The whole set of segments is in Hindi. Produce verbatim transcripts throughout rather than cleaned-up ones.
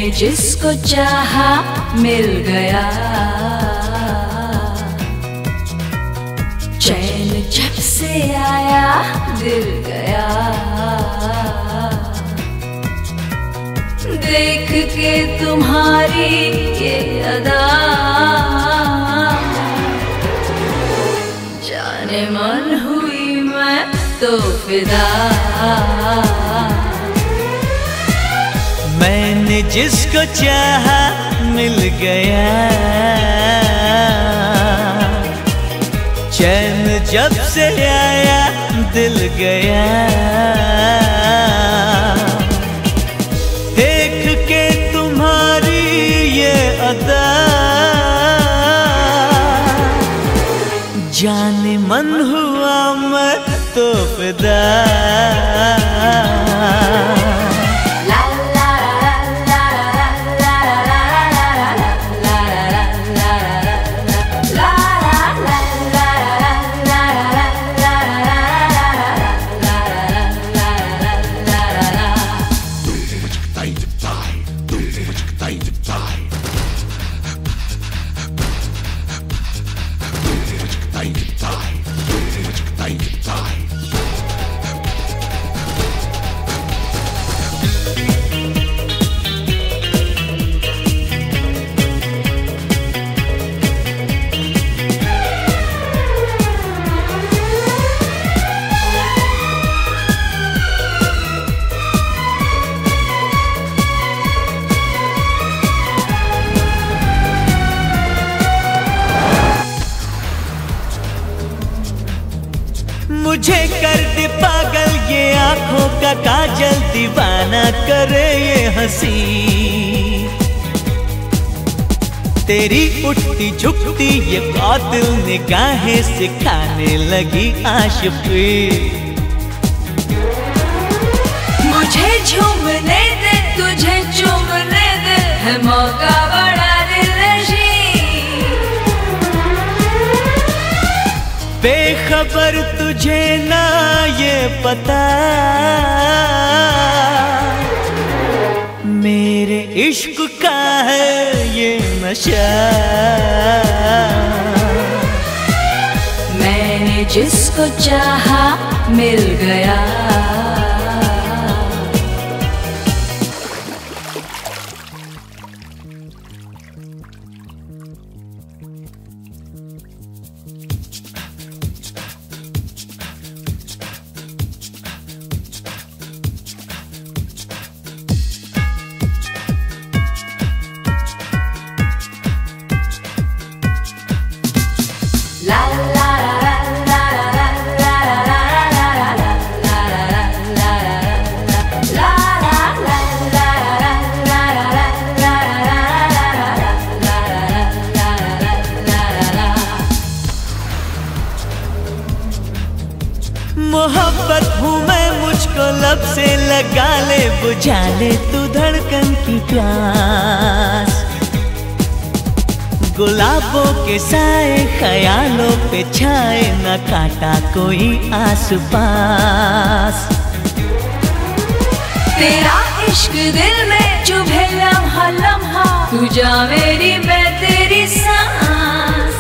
जिसको चाहा मिल गया, चैन जब से आया दिल गया, देख के तुम्हारी ये अदा, जाने मन हुई मैं तो फिदा। मैंने जिसको चाहा मिल गया, चैन जब से आया दिल गया, देख के तुम्हारी ये अदा, जाने मन हुआ मैं तो फिदा। मुझे कर दे पागल ये आंखों का काजल, दीवाना करे ये हंसी, तेरी उठती झुकती ये कातिल निगाहें सिखाने लगी आशिकी। मुझे झूमने दे तुझे चूमने दे, है मौका बड़ा दिलनशी, बेखबर तुझे ना ये पता, मेरे इश्क का है ये नशा। मैंने जिसको चाहा मिल गया, मोहब्बत हूँ मैं मुझको लब से लगा ले, बुझा ले तू धड़कन की प्यास, गुलाबों के साए ख्यालों पे छाए न काटा कोई आस पास, तेरा इश्क दिल में चुभे लम्हा लम्हा, तू जा मेरी मैं तेरी सांस,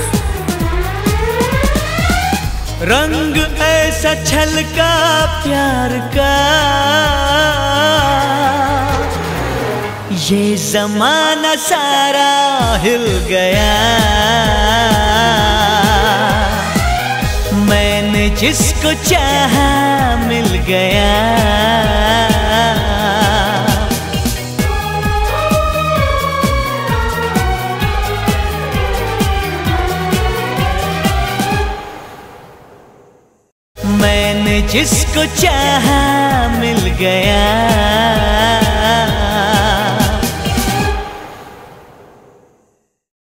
रंग ऐसा छलका प्यार का, ये जमाना सारा हिल गया, मैंने जिसको चाहा मिल गया। मैंने जिसको चाहा मिल गया।